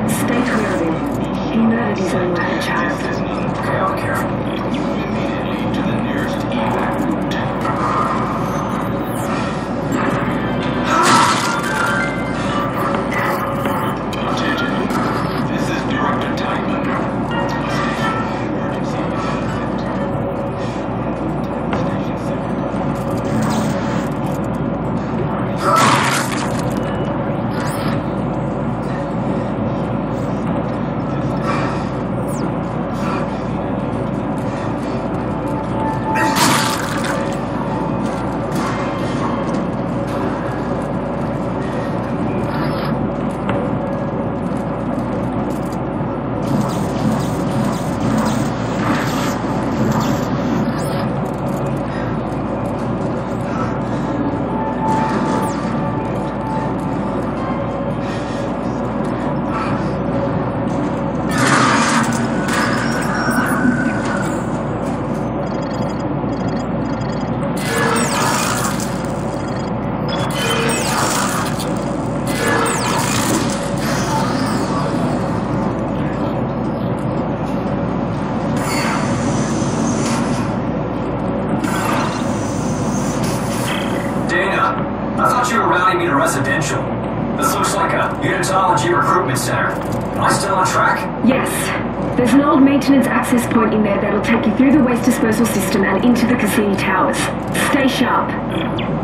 Stay clear of him. He murdered his own like a child. Okay, I'll be careful. Immediately to the nearest evac route. Attention. This is Director Teichman. Emergency exit. Station 7. I thought you were routing me to residential. This looks like a unitology recruitment center. Am I still on track? Yes. There's an old maintenance access point in there that'll take you through the waste disposal system and into the Cassini Towers. Stay sharp.